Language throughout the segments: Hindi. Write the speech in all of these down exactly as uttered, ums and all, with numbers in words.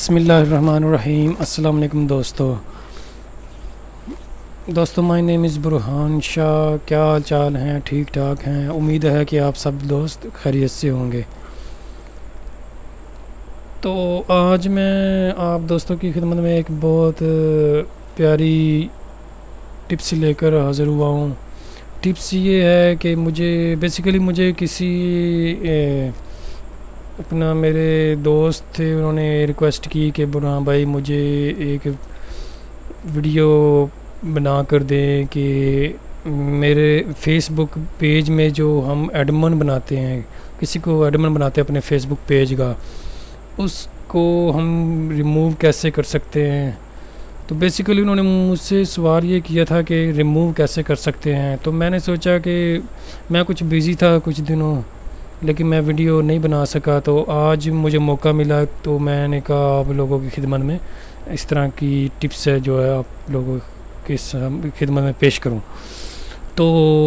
बिस्मिल्लाहिर्रहमानिर्रहीम। अस्सलाम वालेकुम दोस्तों दोस्तों my name is Burhan Shah. क्या हाल चाल हैं? ठीक ठाक हैं। उम्मीद है कि आप सब दोस्त खैरियत से होंगे। तो आज मैं आप दोस्तों की खिदमत में एक बहुत प्यारी टिप्स लेकर हाज़िर हुआ हूँ। टिप्स ये है कि मुझे बेसिकली मुझे किसी ए, अपना मेरे दोस्त थे, उन्होंने रिक्वेस्ट की कि बुरहान भाई मुझे एक वीडियो बना कर दें कि मेरे फेसबुक पेज में जो हम एडमिन बनाते हैं, किसी को एडमिन बनाते हैं अपने फेसबुक पेज का, उसको हम रिमूव कैसे कर सकते हैं। तो बेसिकली उन्होंने मुझसे सवाल ये किया था कि रिमूव कैसे कर सकते हैं। तो मैंने सोचा कि मैं कुछ बिज़ी था कुछ दिनों, लेकिन मैं वीडियो नहीं बना सका। तो आज मुझे मौका मिला तो मैंने कहा आप लोगों की खिदमत में इस तरह की टिप्स है जो है आप लोगों की खिदमत में पेश करूं। तो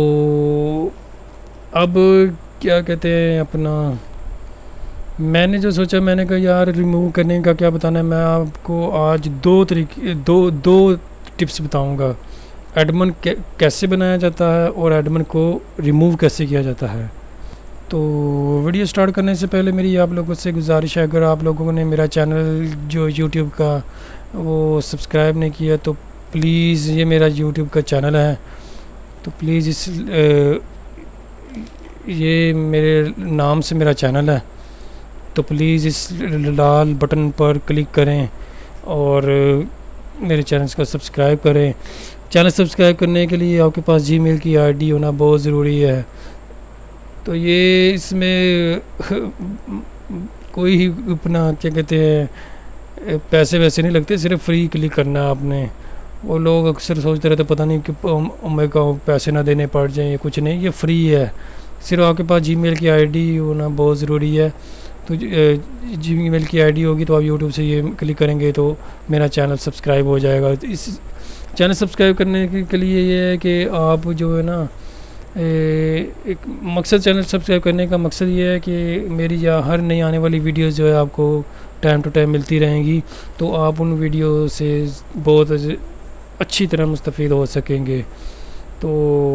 अब क्या कहते हैं, अपना मैंने जो सोचा, मैंने कहा यार रिमूव करने का क्या बताना है। मैं आपको आज दो तरीके दो दो टिप्स बताऊंगा, एडमिन कैसे बनाया जाता है और एडमिन को रिमूव कैसे किया जाता है। तो वीडियो स्टार्ट करने से पहले मेरी आप लोगों से गुजारिश है, अगर आप लोगों ने मेरा चैनल जो यूट्यूब का वो सब्सक्राइब नहीं किया तो प्लीज़, ये मेरा यूट्यूब का चैनल है, तो प्लीज़ इस ए, ये मेरे नाम से मेरा चैनल है, तो प्लीज़ इस लाल बटन पर क्लिक करें और मेरे चैनल को सब्सक्राइब करें। चैनल सब्सक्राइब करने के लिए आपके पास जीमेल की आईडी होना बहुत ज़रूरी है। तो ये इसमें कोई ही अपना क्या कहते हैं पैसे वैसे नहीं लगते, सिर्फ फ्री क्लिक करना है आपने। वो लोग अक्सर सोचते रहते पता नहीं कि मेरे को पैसे ना देने पड़ जाएं, ये कुछ नहीं, ये फ्री है। सिर्फ आपके पास जीमेल की आईडी होना बहुत ज़रूरी है। तो जीमेल की आईडी होगी तो आप यूट्यूब से ये क्लिक करेंगे तो मेरा चैनल सब्सक्राइब हो जाएगा। इस चैनल सब्सक्राइब करने के लिए ये है कि आप जो है ना, एक मकसद चैनल सब्सक्राइब करने का मकसद ये है कि मेरी या हर नई आने वाली वीडियोस जो है आपको टाइम टू टाइम मिलती रहेंगी, तो आप उन वीडियो से बहुत अच्छी तरह मुस्तफ़ीद हो सकेंगे। तो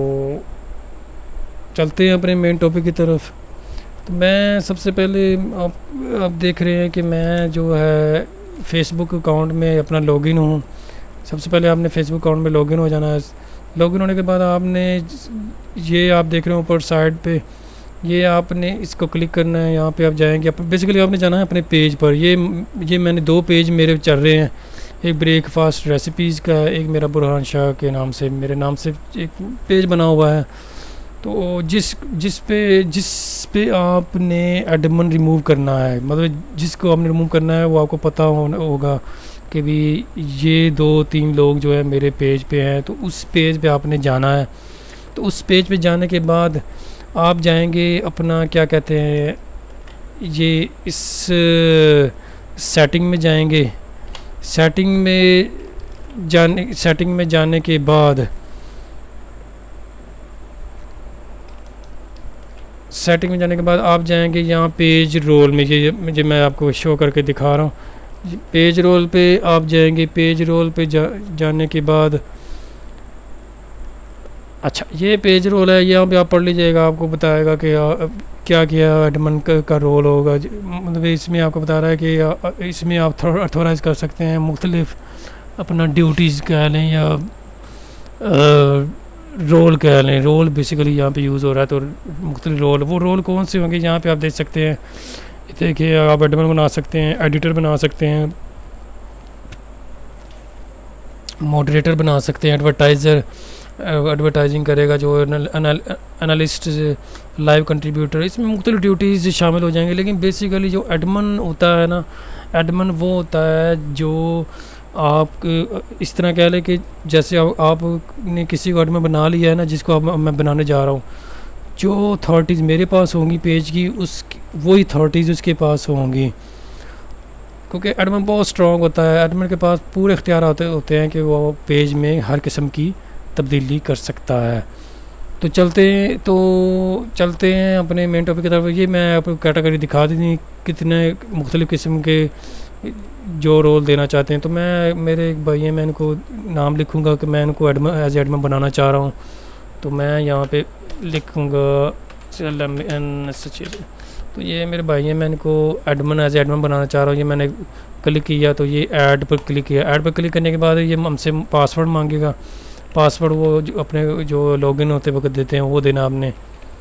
चलते हैं अपने मेन टॉपिक की तरफ। तो मैं सबसे पहले आप आप देख रहे हैं कि मैं जो है फेसबुक अकाउंट में अपना लॉगिन हूँ। सबसे पहले आपने फेसबुक अकाउंट में लॉगिन हो जाना है। लॉगिन होने के बाद आपने ये आप देख रहे हो ऊपर साइड पे, ये आपने इसको क्लिक करना है। यहाँ पे आप जाएंगे, बेसिकली आपने जाना है अपने पेज पर। ये ये मैंने दो पेज मेरे चल रहे हैं, एक ब्रेकफास्ट रेसिपीज़ का है, एक मेरा बुरहान शाह के नाम से मेरे नाम से एक पेज बना हुआ है। तो जिस जिस पे जिस पे आपने एडमिन रिमूव करना है, मतलब जिसको आपने रिमूव करना है वो आपको पता होगा कि भी ये दो तीन लोग जो है मेरे पेज पे हैं। तो उस पेज पे आपने जाना है। तो उस पेज पे जाने के बाद आप जाएंगे अपना क्या कहते हैं, ये इस सेटिंग में जाएंगे। सेटिंग में जाने सेटिंग में जाने के बाद सेटिंग में जाने के बाद आप जाएंगे यहाँ पेज रोल में। ये मुझे मैं आपको शो करके दिखा रहा हूँ। पेज रोल पे आप जाएंगे। पेज रोल पे जा, जाने के बाद अच्छा ये पेज रोल है, यहाँ पे आप पढ़ लीजिएगा, आपको बताएगा कि आ, क्या क्या एडमिन का, का रोल होगा। मतलब इसमें आपको बता रहा है कि आ, इसमें आप अथोराइज़ कर सकते हैं मुख्तलिफ अपना ड्यूटीज़ कह लें या आ, रोल कह लें। रोल बेसिकली यहाँ पे यूज़ हो रहा है, तो मुख्तलिफ रोल, वो रोल कौन से होंगे यहाँ पे आप देख सकते हैं। देखिए आप एडमिन बना सकते हैं, एडिटर बना सकते हैं, मॉडरेटर बना सकते हैं, एडवर्टाइज़र एडवर्टाइजिंग करेगा, जो एनालिस्ट, लाइव कंट्रीब्यूटर, इसमें मुख्तलिफ ड्यूटीज़ शामिल हो जाएंगे। लेकिन बेसिकली जो एडमिन होता है ना, एडमिन वो होता है जो आप इस तरह कह लें कि जैसे आप आपने किसी को एडमिन बना लिया है ना, जिसको आप मैं बनाने जा रहा हूँ, जो अथॉरिटीज़ मेरे पास होंगी पेज की, उस वही अथॉरिटीज़ उसके पास होंगी, क्योंकि एडमिन बहुत स्ट्रॉन्ग होता है। एडमिन के पास पूरे इख्तियार होते होते हैं कि वो पेज में हर किस्म की तब्दीली कर सकता है। तो चलते हैं तो चलते हैं अपने मेन टॉपिक की तरफ। ये मैं आपको कैटेगरी दिखा दी, कितने मुख्तलिफ़ किस्म के जो रोल देना चाहते हैं। तो मैं मेरे एक भाई हैं, मैं इनको नाम लिखूँगा कि मैं इनको एडमिन एज एडमिन बनाना चाह रहा हूँ। तो मैं यहाँ पे लिखूँगा चल एम एन सचिन। तो ये मेरे भाई हैं, मैं इनको एडमिन एज एडमिन बनाना चाह रहा हूँ। ये मैंने क्लिक किया तो ये ऐड पर क्लिक किया। ऐड पर क्लिक करने के बाद ये हमसे पासवर्ड मांगेगा। पासवर्ड वो जो अपने जो लॉगिन होते वक्त देते हैं वो देना आपने,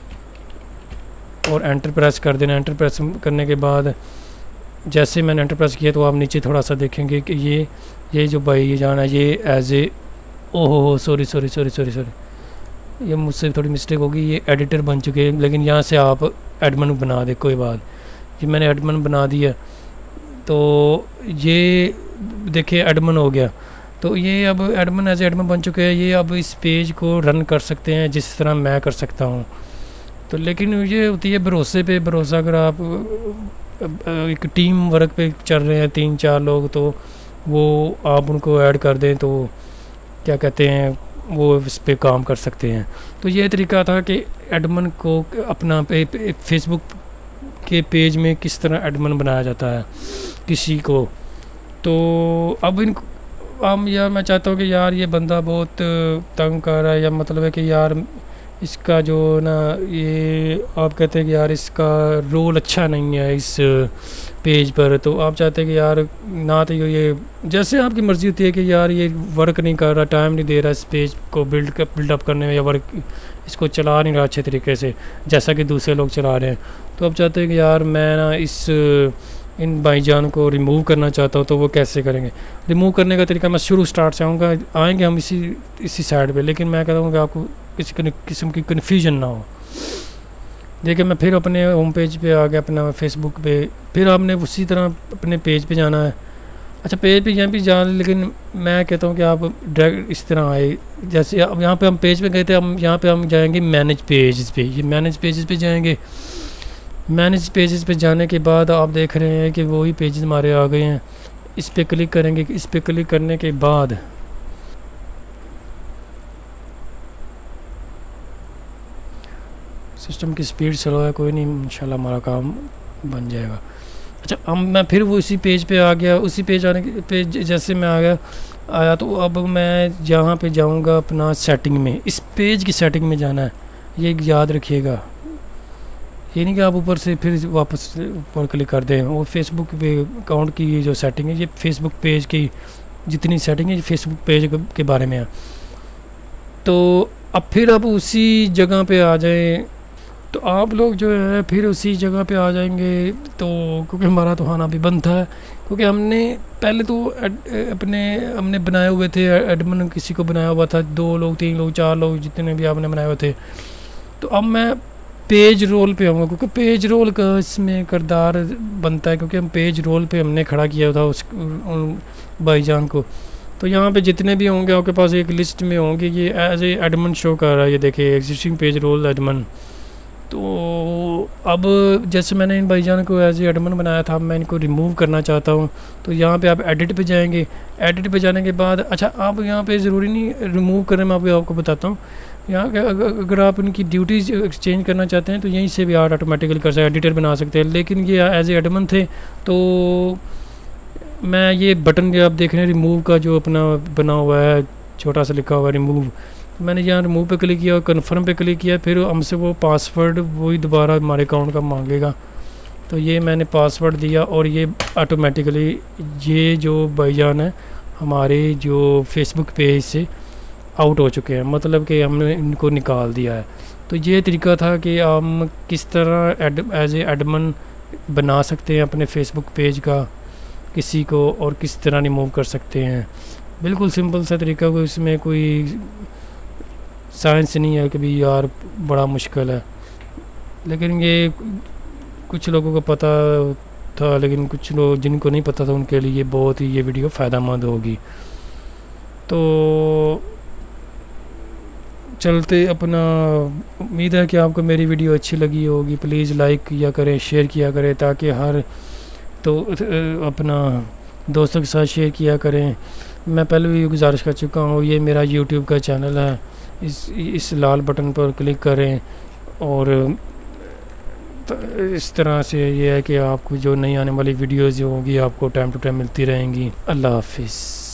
और एंटर प्रेस कर देना। एंटर प्रेस करने के बाद जैसे मैंने एंटर प्रेस किया तो आप नीचे थोड़ा सा देखेंगे कि ये ये जो भाई ये जाना है ये एज ए ओहो sorry sorry sorry sorry sorry ये मुझसे थोड़ी मिस्टेक होगी, ये एडिटर बन चुके हैं। लेकिन यहाँ से आप एडमिन बना दे, कोई बात। ये मैंने एडमिन बना दिया तो ये देखिए एडमिन हो गया। तो ये अब एडमिन एज एडमिन बन चुके हैं। ये अब इस पेज को रन कर सकते हैं जिस तरह मैं कर सकता हूँ। तो लेकिन ये होती है भरोसे पे भरोसा। अगर आप एक टीम वर्क पे चल रहे हैं तीन चार लोग, तो वो आप उनको ऐड कर दें तो क्या कहते हैं वो इस पे काम कर सकते हैं। तो ये तरीका था कि एडमिन को अपना पे, पे, फेसबुक के पेज में किस तरह एडमिन बनाया जाता है किसी को। तो अब इन हम यार मैं चाहता हूँ कि यार ये बंदा बहुत तंग कर रहा है, या मतलब है कि यार इसका जो ना ये आप कहते हैं कि यार इसका रोल अच्छा नहीं है इस पेज पर। तो आप चाहते हैं कि यार ना तो ये जैसे आपकी मर्ज़ी होती है कि यार ये वर्क नहीं कर रहा, टाइम नहीं दे रहा इस पेज को बिल्ड कर बिल्डअप करने में, या वर्क इसको चला नहीं रहा अच्छे तरीके से जैसा कि दूसरे लोग चला रहे हैं। तो आप चाहते हैं कि यार मैं ना इस इन भाईजान को रिमूव करना चाहता हूँ। तो वो कैसे करेंगे रिमूव करने का तरीका? मैं शुरू स्टार्ट से आऊँगा, आएँगे हम इसी इसी साइड पे। लेकिन मैं कहता हूँ कि आपको किसी किस्म की कन्फ्यूजन ना हो। देखिए मैं फिर अपने होम पेज पे आ गया, अपना फेसबुक पे। फिर आपने उसी तरह अपने पेज पे जाना है। अच्छा पेज पे यहाँ पे जा, लेकिन मैं कहता हूँ कि आप डायरेक्ट इस तरह आए। जैसे अब यहाँ पे हम पेज पे गए थे, हम यहाँ पे हम जाएंगे मैनेज पेजेस पे। ये मैनेज पेजेस पे जाएंगे। मैनेज पेजेस पे जाने के बाद आप देख रहे हैं कि वही पेजेस हमारे आ गए हैं। इस पर क्लिक करेंगे। इस पर क्लिक करने के बाद सिस्टम की स्पीड स्लो है, कोई नहीं, इंशाल्लाह हमारा काम बन जाएगा। अच्छा हम मैं फिर वो उसी पेज पे आ गया। उसी पेज आने के पेज जैसे मैं आ गया आया तो अब मैं जहाँ पे जाऊँगा अपना सेटिंग में, इस पेज की सेटिंग में जाना है। ये याद रखिएगा, ये नहीं कि आप ऊपर से फिर वापस ऊपर क्लिक कर दें। वो फेसबुक पे अकाउंट की जो सेटिंग है, ये फेसबुक पेज की जितनी सेटिंग है ये फेसबुक पेज के बारे में है। तो अब फिर आप उसी जगह पे आ जाएं। तो आप लोग जो है फिर उसी जगह पे आ जाएंगे। तो क्योंकि हमारा तो आना भी बंद था, क्योंकि हमने पहले तो अपने हमने बनाए हुए थे एडमिन, किसी को बनाया हुआ था, दो लोग तीन लोग चार लोग जितने भी आपने बनाए हुए थे। तो अब मैं पेज रोल पे आऊँगा, क्योंकि पेज रोल का इसमें किरदार बनता है, क्योंकि हम पेज रोल पे हमने खड़ा किया था उस भाईजान को। तो यहाँ पे जितने भी होंगे आपके पास एक लिस्ट में होंगे। ये एज ए एडमिन शो कर रहा है, ये देखिए एग्जिस्टिंग पेज रोल एडमिन। तो अब जैसे मैंने इन भाईजान को एज ए एडमिन बनाया था, अब मैं इनको रिमूव करना चाहता हूँ। तो यहाँ पे आप एडिट पे जाएंगे। एडिट पे जाने के बाद अच्छा आप यहाँ पे ज़रूरी नहीं रिमूव करें, मैं आपको आपको बताता हूँ। यहाँ के अगर आप इनकी ड्यूटीज़ एक्सचेंज करना चाहते हैं तो यहीं से भी आप ऑटोमेटिकली कर सकते हैं, एडिटर बना सकते हैं। लेकिन ये एज ए एडमिन थे तो मैं ये बटन जो आप देख रहे हैं रिमूव का जो अपना बना हुआ है छोटा सा लिखा हुआ है रिमूव, मैंने यहाँ रिमूव पे क्लिक किया और कन्फर्म पे क्लिक किया। फिर हमसे वो पासवर्ड वही दोबारा हमारे अकाउंट का मांगेगा। तो ये मैंने पासवर्ड दिया और ये ऑटोमेटिकली ये जो भाईजान है हमारे जो फेसबुक पेज से आउट हो चुके हैं, मतलब कि हमने इनको निकाल दिया है। तो ये तरीका था कि हम किस तरह एड एज ए एडमिन बना सकते हैं अपने फेसबुक पेज का किसी को, और किस तरह रिमूव कर सकते हैं। बिल्कुल सिंपल सा तरीका, कोई इसमें कोई साइंस नहीं है कि भी यार बड़ा मुश्किल है। लेकिन ये कुछ लोगों को पता था, लेकिन कुछ लोग जिनको नहीं पता था उनके लिए बहुत ही ये वीडियो फ़ायदेमंद होगी। तो चलते अपना, उम्मीद है कि आपको मेरी वीडियो अच्छी लगी होगी। प्लीज़ लाइक किया करें, शेयर किया करें, ताकि हर तो अपना दोस्तों के साथ शेयर किया करें। मैं पहले भी गुजारिश कर चुका हूँ, ये मेरा यूट्यूब का चैनल है, इस इस लाल बटन पर क्लिक करें और त- इस तरह से ये है कि आपको जो नई आने वाली वीडियोज़ जो होगी आपको टाइम टू टाइम मिलती रहेंगी। अल्लाह हाफिज़।